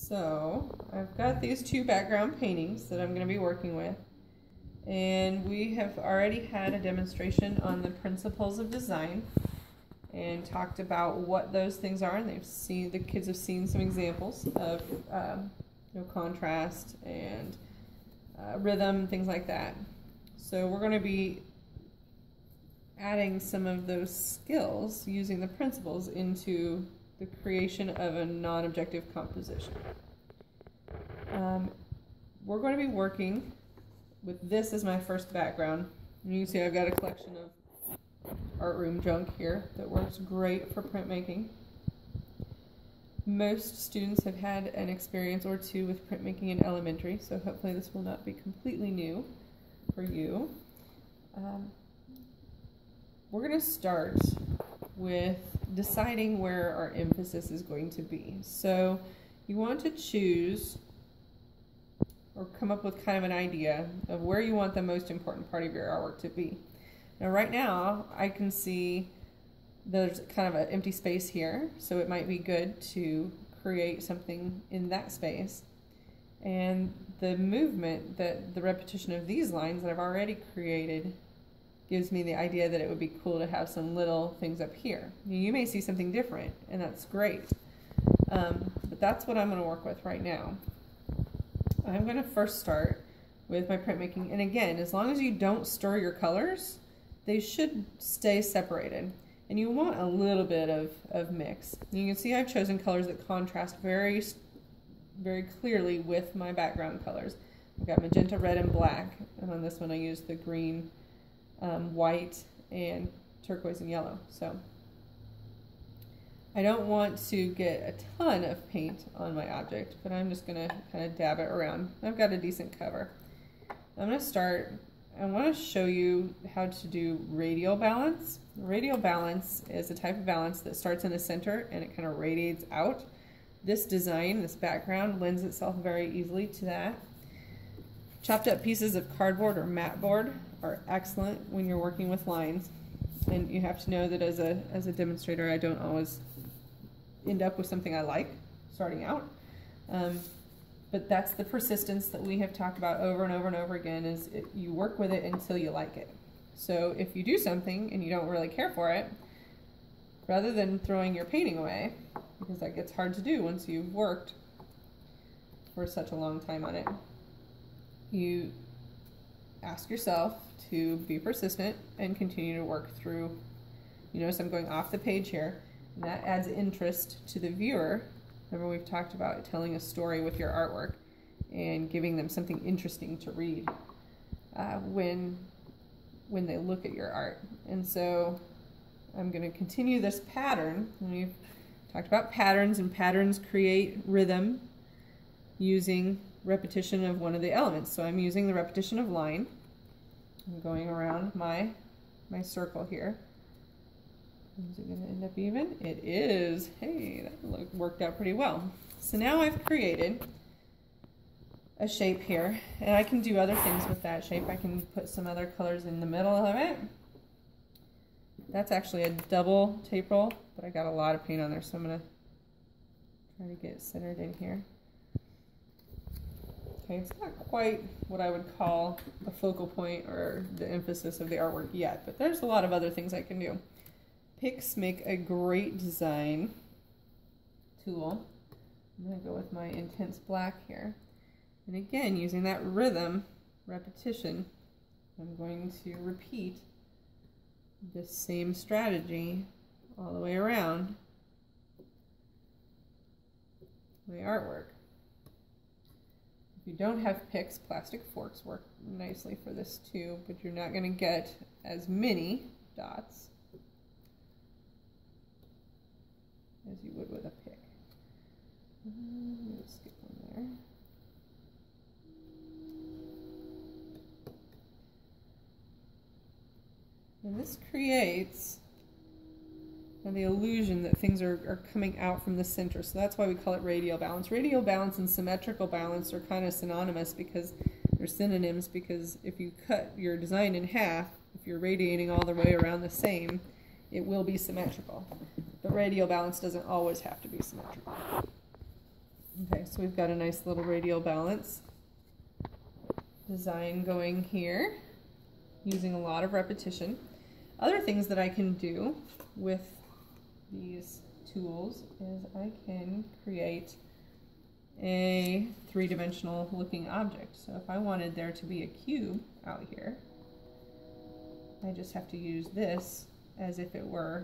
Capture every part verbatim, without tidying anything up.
So I've got these two background paintings that I'm going to be working with, and we have already had a demonstration on the principles of design and talked about what those things are, and they've seen, the kids have seen some examples of um, you know, contrast and uh, rhythm, things like that. So we're going to be adding some of those skills using the principles into the creation of a non-objective composition. Um, we're going to be working with this as my first background. And you can see I've got a collection of art room junk here that works great for printmaking. Most students have had an experience or two with printmaking in elementary, so hopefully this will not be completely new for you. Um, we're going to start with deciding where our emphasis is going to be. So you want to choose or come up with kind of an idea of where you want the most important part of your artwork to be. Now right now I can see there's kind of an empty space here, so it might be good to create something in that space. And the movement, that the repetition of these lines that I've already created gives me the idea that it would be cool to have some little things up here. You may see something different, and that's great. Um, but that's what I'm going to work with right now. I'm going to first start with my printmaking, and again, as long as you don't stir your colors, they should stay separated. And you want a little bit of, of mix. You can see I've chosen colors that contrast very, very clearly with my background colors. I've got magenta, red, and black, and on this one I used the green, um, white, and turquoise and yellow. So I don't want to get a ton of paint on my object, but I'm just going to kind of dab it around. I've got a decent cover. I'm going to start, I want to show you how to do radial balance. Radial balance is a type of balance that starts in the center and it kind of radiates out. This design, this background, lends itself very easily to that. Chopped up pieces of cardboard or mat board are excellent when you're working with lines. And you have to know that as a, as a demonstrator, I don't always end up with something I like starting out. Um, but that's the persistence that we have talked about over and over and over again, is it, you work with it until you like it. So if you do something and you don't really care for it, rather than throwing your painting away, because that gets hard to do once you've worked for such a long time on it, you ask yourself to be persistent and continue to work through. You notice I'm going off the page here, and that adds interest to the viewer. Remember, we've talked about telling a story with your artwork and giving them something interesting to read uh, when when they look at your art. And so I'm going to continue this pattern. And we've talked about patterns, and patterns create rhythm using repetition of one of the elements. So I'm using the repetition of line. I'm going around my my circle here. Is it going to end up even? It is. Hey, that look, worked out pretty well. So now I've created a shape here, and I can do other things with that shape. I can put some other colors in the middle of it. That's actually a double tape roll, but I got a lot of paint on there, so I'm going to try to get it centered in here. Okay, it's not quite what I would call a focal point or the emphasis of the artwork yet, but there's a lot of other things I can do. Picks make a great design tool. I'm going to go with my intense black here. And again, using that rhythm, repetition, I'm going to repeat this same strategy all the way around my artwork. If you don't have picks, plastic forks work nicely for this too, but you're not going to get as many dots as you would with a pick. I'm going to skip one there. And this creates the illusion that things are, are coming out from the center. So that's why we call it radial balance. Radial balance and symmetrical balance are kind of synonymous, because they're synonyms, because if you cut your design in half, if you're radiating all the way around the same, it will be symmetrical. But radial balance doesn't always have to be symmetrical. Okay, so we've got a nice little radial balance design going here, using a lot of repetition. Other things that I can do with these tools is I can create a three-dimensional looking object. So if I wanted there to be a cube out here, I just have to use this as if it were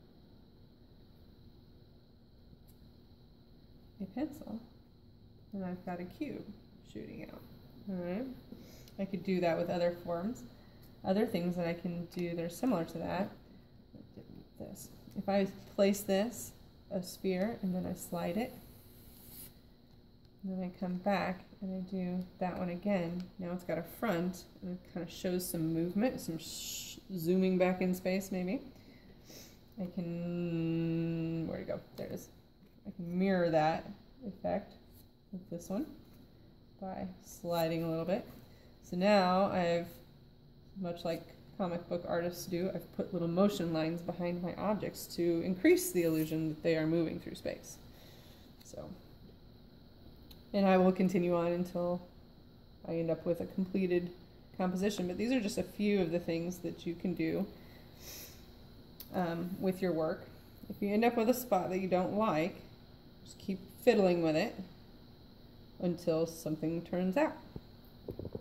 a pencil, and I've got a cube shooting out. All right, I could do that with other forms. Other things that I can do that are similar to that, this. If I place this, a sphere, and then I slide it, and then I come back and I do that one again, now it's got a front, and it kind of shows some movement, some sh zooming back in space maybe. I can, where'd it go? There it is. I can mirror that effect with this one by sliding a little bit. So now I've, much like comic book artists do, I've put little motion lines behind my objects to increase the illusion that they are moving through space. So, and I will continue on until I end up with a completed composition, but these are just a few of the things that you can do um, with your work. If you end up with a spot that you don't like, just keep fiddling with it until something turns out.